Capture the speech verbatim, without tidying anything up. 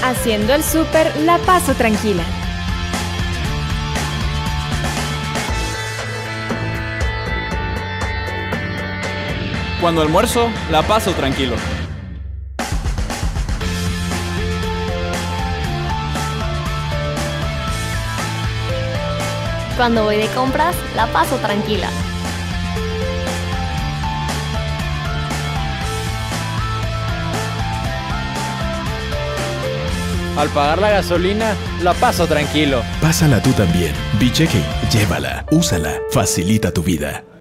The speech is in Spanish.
Haciendo el súper la paso tranquila. Cuando almuerzo, la paso tranquilo. Cuando voy de compras, la paso tranquila. Al pagar la gasolina, la paso tranquilo. Pásala tú también. B-Checking. Llévala. Úsala. Facilita tu vida.